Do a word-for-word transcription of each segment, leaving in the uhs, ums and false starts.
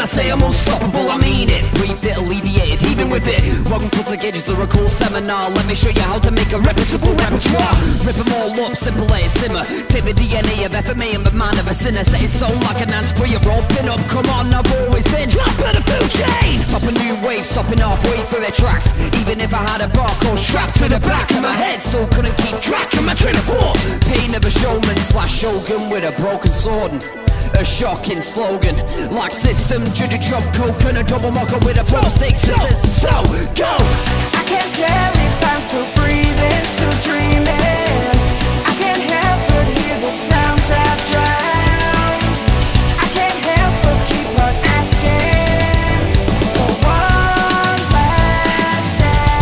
I say I'm unstoppable, I mean it. Breathed it, alleviated, even with it. Welcome to the Gage's lyrical seminar. Let me show you how to make a reputable repertoire. Rip them all up, simple let it simmer. Take the D N A of F M A and the mind of a sinner. Set his soul like an hands-free roll pin up. Come on, I've always been top of the food chain. Top a new wave, stopping halfway through their tracks. Even if I had a barcode strapped to the back of my head, still couldn't keep track of my train of thought. Pain of a showman slash shogun with a broken sword and a shocking slogan like system, judge a chop coke and a double mocker with a pro stakes. So, so, go! I can't tell if I'm still breathing, still dreaming. I can't help but hear the sounds I've drowned. I can't help but keep on asking for one last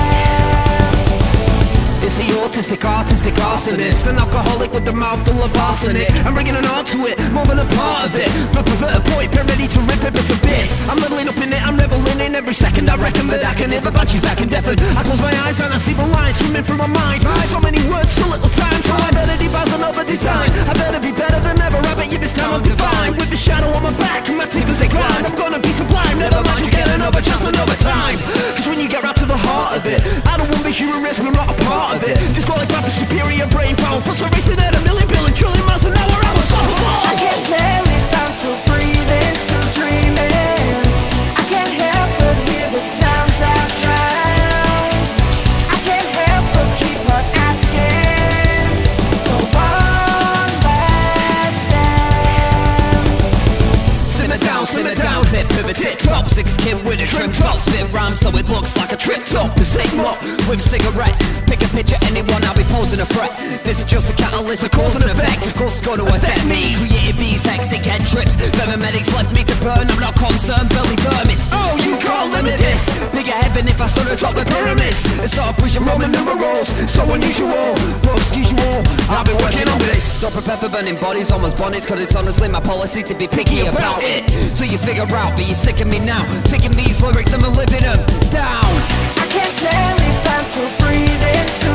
sound. Is he autistic, artistic, arsonist? An alcoholic with a mouthful of arsenic. I'm bringing an art to it, more than a part of it. The perverted boy, been ready to rip it to bits. I'm leveling up in it, I'm reveling in every second. I reckon that I can never bunch you back and deafened. I close my eyes and I see the lines swimming through my mind. So many words, so little time, so I better devise another design. I better be better than ever, I bet you this time I'm divine. With the shadow on my back and my teeth as they grind, I'm gonna be sublime, never mind, you get another chance, another time. Cause when you get right to the heart of it, I don't want the human race, but I'm not a part of it. Disqualified for superior brain power, thoughts are racing at a million billion trillion miles an hour, I'm unstoppable. I can't tell if I'm still breathing, still dreaming. I can't help but hear the sounds I've drowned. I can't help but keep on asking for one last sound. Simmer down, simmer down, tip, pivot, tip top. Six kid with a trim top, spit rhyme so it looks like a trip top. A sigma with cigarette. Pick a picture, anyone, I'll be posing a threat. This is just a catalyst, a cause and effect. Of course it's gonna affect me. Creative bees, hectic head trips. Paramedics left me to burn, I'm not concerned, belly vermin. Oh, you can't limit this. Bigger heaven if I stood atop the pyramids. It's all pushing Roman numerals, so unusual, but excuse you all, I've been working on this. So prepare for burning bodies, almost bonnets. Cause it's honestly my policy to be picky about it. So you figure out, but you're sick of me now. Taking these lyrics and I'm living them down. I can't tell if I'm still breathing, still